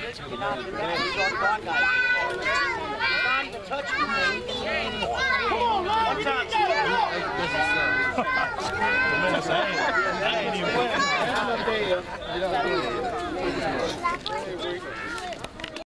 You're not the guy. He's on the guy. He's not even touching me anymore. Come on, man. One time. I didn't even win.